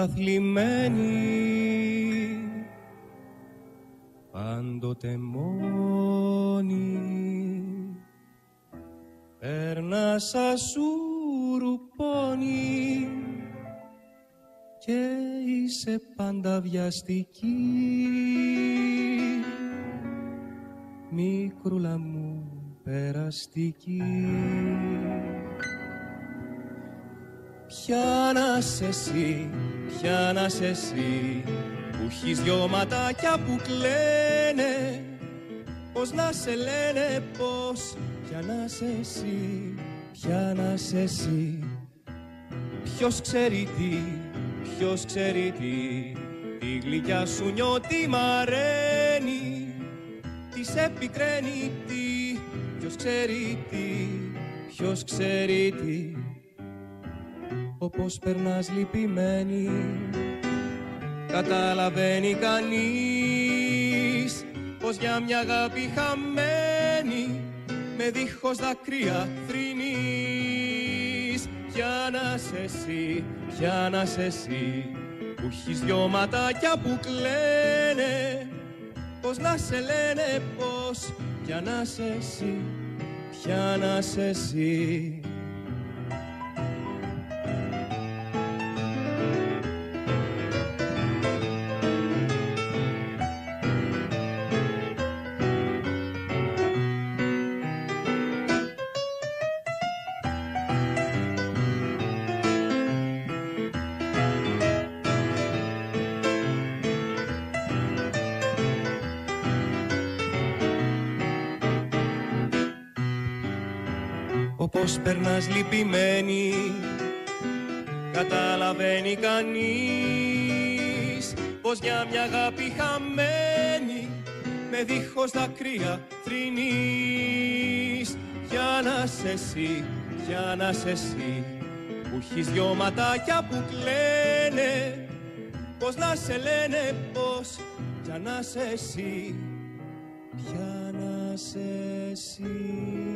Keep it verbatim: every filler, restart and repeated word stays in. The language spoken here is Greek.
αθλημένη, πάντοτε μόνη, περνά σαν σουρουπώνει και είσαι πάντα βιαστική, μικρούλα μου περαστική. Ποια να σε εσύ, ποια να σε εσύ, που έχεις δυο ματάκια που κλαίνε, πώς να σε λένε, πώς, ποια να σε εσύ, ποια να σε εσύ. Ποιος ξέρει τι, ποιος ξέρει τι, τη γλυκιά σου νιώτη μαραίνει, τι σε πικραίνει τι, ποιος ξέρει τι, ποιος ξέρει τι. Όπως περνάς λυπημένη, καταλαβαίνει κανείς πως για μια αγάπη χαμένη με δίχως δάκρυα θρηνείς. Ποια να σε εσύ, ποια να σε εσύ, που έχεις δυο ματάκια που κλαίνε, πως να σε λένε, πως, ποια να σε εσύ, ποια να σε εσύ. Όπως περνάς λυπημένη, καταλαβαίνει κανείς πως για μια αγάπη χαμένη με δίχως δάκρυα θρηνείς. Ποια να σε εσύ, ποια να σε εσύ, που έχεις δυο ματάκια που κλαίνε, πως να σε λένε, πως, ποια να σε εσύ, ποια να σε εσύ.